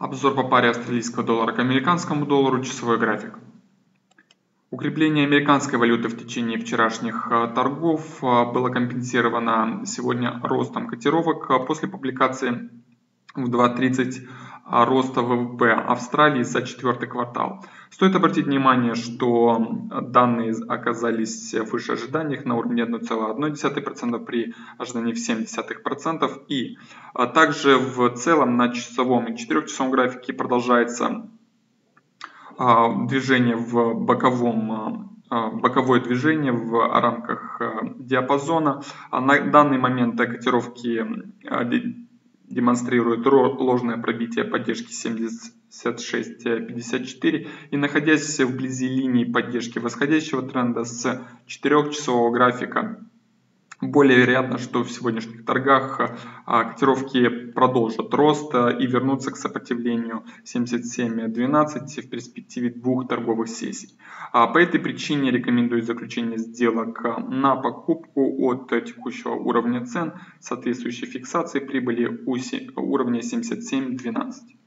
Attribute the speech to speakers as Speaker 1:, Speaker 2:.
Speaker 1: Обзор по паре австралийского доллара к американскому доллару, часовой график. Укрепление американской валюты в течение вчерашних торгов было компенсировано сегодня ростом котировок после публикации в 2.30 роста ВВП Австралии за четвертый квартал. Стоит обратить внимание, что данные оказались выше ожиданий на уровне 1,1% при ожидании в 0,7%. И также в целом на часовом и 4-часовом графике продолжается движение в боковое движение в рамках диапазона. На данный момент котировки демонстрируют ложное пробитие поддержки 76.54 и, находясь вблизи линии поддержки восходящего тренда с 4-часового графика, более вероятно, что в сегодняшних торгах котировки продолжат рост и вернутся к сопротивлению 77.12 в перспективе двух торговых сессий. По этой причине рекомендую заключение сделок на покупку от текущего уровня цен, соответствующей фиксации прибыли у уровня 77.12.